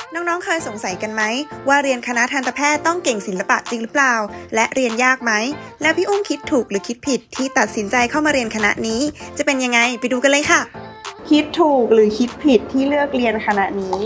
น้องๆเคยสงสัยกันไหมว่าเรียนคณะทันตแพทย์ต้องเก่งศิลปะจริงหรือเปล่าและเรียนยากไหมแล้วพี่อุ้มคิดถูกหรือคิดผิดที่ตัดสินใจเข้ามาเรียนคณะนี้จะเป็นยังไงไปดูกันเลยค่ะคิดถูกหรือคิดผิดที่เลือกเรียนคณะนี้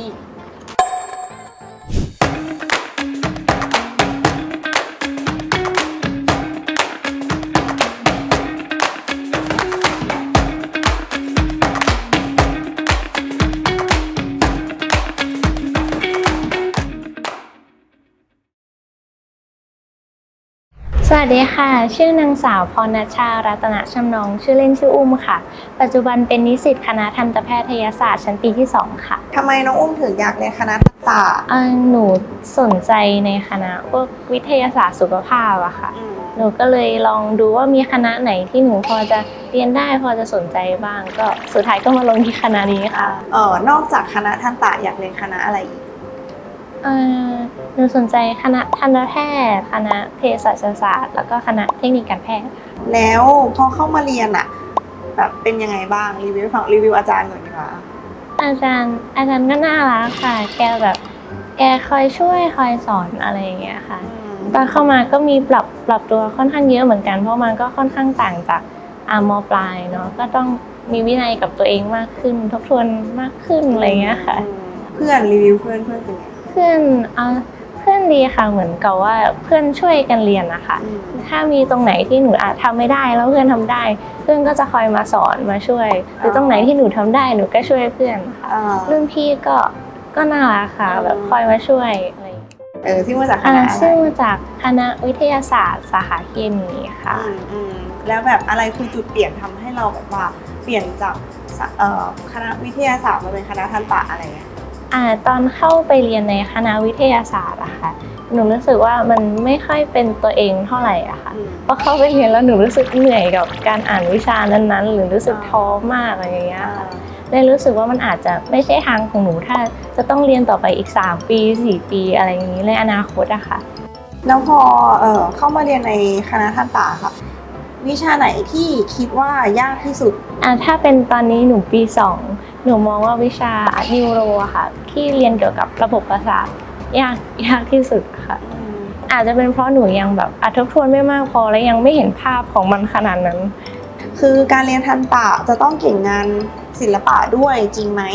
สวัสดีค่ะชื่อนางสาวพรณชารัตนชำนองชื่อเล่นชื่ออุ้มค่ะปัจจุบันเป็นนิสิตคณะทันตแพทยศาสตร์ชั้นปีที่2ค่ะทำไมน้องอุ้มถึงอยากเรียนคณะทันตหนูสนใจในคณะพวกวิทยาศาสตร์สุขภาพอะค่ะหนูก็เลยลองดูว่ามีคณะไหนที่หนูพอจะเรียนได้พอจะสนใจบ้างก็สุดท้ายก็มาลงที่คณะนี้ค่ะนอกจากคณะทันตอยากเรียนคณะอะไรอีกหนูสนใจคณะทันตแพทย์คณะเภสัชศาสตร์แล้วก็คณะเทคนิคการแพทย์แล้วพอเข้ามาเรียนอะแบบเป็นยังไงบ้างรีวิวอาจารย์หน่อยดีกว่าอาจารย์ก็น่ารักค่ะแกคอยช่วยคอยสอนอะไรอย่างเงี้ยค่ะตอนเข้ามาก็มีปรับตัวค่อนข้างเยอะเหมือนกันเพราะมันก็ค่อนข้างต่างจากม.ปลายเนาะก็ต้องมีวินัยกับตัวเองมากขึ้นทบทวนมากขึ้นอะไรเงี้ยค่ะเพื่อนรีวิวเพื่อนเป็นไงเพื่อนดีค่ะเหมือนกับว่าเพื่อนช่วยกันเรียนนะคะถ้ามีตรงไหนที่หนูอาจทำไม่ได้แล้วเพื่อนทำได้เพื่อนก็จะคอยมาสอนมาช่วยหรือตรงไหนที่หนูทำได้หนูก็ช่วยเพื่อนค่ะรุ่นพี่ก็น่ารักค่ะแบบคอยมาช่วยอะไรที่มาจากคณะซึ่งมาจากคณะวิทยาศาสตร์สาขาเคมีค่ะแล้วแบบอะไรคือจุดเปลี่ยนทำให้เราแบบว่าเปลี่ยนจากคณะวิทยาศาสตร์มาเป็นคณะทันตะอะไรเงี้ยตอนเข้าไปเรียนในคณะวิทยาศาสตร์อะค่ะหนูรู้สึกว่ามันไม่ค่อยเป็นตัวเองเท่าไหร่อะค่ะพอเข้าไปเรียนแล้วหนูรู้สึกเหนื่อยกับการอ่านวิชานั้นๆหรือรู้สึกท้อมากอะไรอย่างเงี้ยค่ะเลยรู้สึกว่ามันอาจจะไม่ใช่ทางของหนูถ้าจะต้องเรียนต่อไปอีก3 ปี4 ปีอะไรอย่างนี้ในอนาคตอะค่ะแล้วพอเข้ามาเรียนในคณะทันตะค่ะวิชาไหนที่คิดว่ายากที่สุดถ้าเป็นตอนนี้หนูปี2หนูมองว่าวิชานิวโรอะค่ะที่เรียนเกี่ยวกับระบบประสาทยากที่สุดค่ะอาจจะเป็นเพราะหนูยังแบบทบทวนไม่มากพอและยังไม่เห็นภาพของมันขนาดนั้นคือการเรียนทันตะจะต้องเก่งงานศิลปะด้วยจริงไหม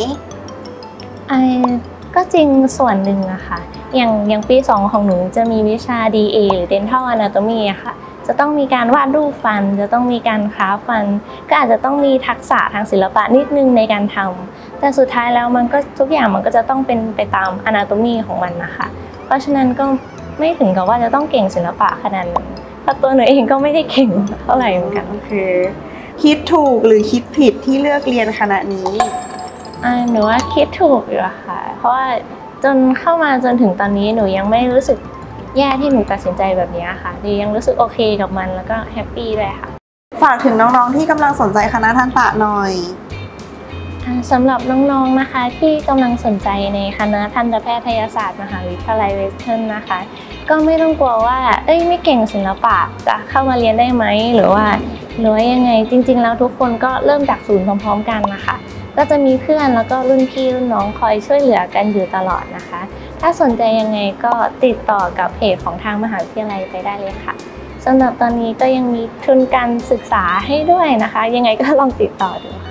ก็จริงส่วนหนึ่งอะค่ะอย่างปี2ของหนูจะมีวิชา DA หรือ Dental Anatomy อะค่ะจะต้องมีการวาดรูปฟันจะต้องมีการคราฟฟันก็อาจจะต้องมีทักษะทางศิลปะนิดนึงในการทำแต่สุดท้ายแล้วมันก็ทุกอย่างมันก็จะต้องเป็นไปตาม Anatomy ของมันนะคะเพราะฉะนั้นก็ไม่ถึงกับว่าจะต้องเก่งศิลปะขนาดนั้นเพราะตัวหนูเองก็ไม่ได้เก่งเท่าไหร่เหมือนกันคิดถูกหรือคิดผิดที่เลือกเรียนคณะนี้หนูว่าคิดถูกอยู่ค่ะเพราะว่าจนเข้ามาจนถึงตอนนี้หนูยังไม่รู้สึกแย่ที่หนูตัดสินใจแบบนี้ค่ะหนูยังรู้สึกโอเคกับมันแล้วก็แฮปปี้เลยค่ะฝากถึงน้องๆที่กำลังสนใจคณะทันตะหน่อยสำหรับน้องๆนะคะที่กำลังสนใจในคณะทันตแพทยศาสตร์มหาวิทยาลัยเวสเทิร์นนะคะก็ไม่ต้องกลัวว่าไม่เก่งศิลปะจะเข้ามาเรียนได้ไหมหรือว่ายังไงจริงๆแล้วทุกคนก็เริ่มจากศูนย์พร้อมๆกันนะคะก็จะมีเพื่อนแล้วก็รุ่นพี่รุ่นน้องคอยช่วยเหลือกันอยู่ตลอดนะคะถ้าสนใจยังไงก็ติดต่อกับเพจของทางมหาวิทยาลัยไปได้เลยค่ะสำหรับตอนนี้ก็ยังมีทุนการศึกษาให้ด้วยนะคะยังไงก็ลองติดต่อดู